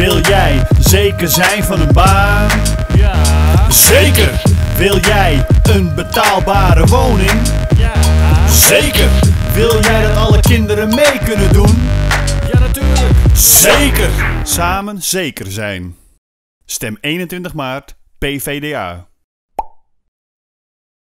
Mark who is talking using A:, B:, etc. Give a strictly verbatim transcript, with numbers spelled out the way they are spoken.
A: Wil jij zeker zijn van een baan?
B: Ja.
A: Zeker! Wil jij een betaalbare woning?
B: Ja.
A: Zeker! Wil jij dat alle kinderen mee kunnen doen?
B: Ja, natuurlijk.
A: Zeker! Samen zeker zijn. Stem eenentwintig maart, P V D A.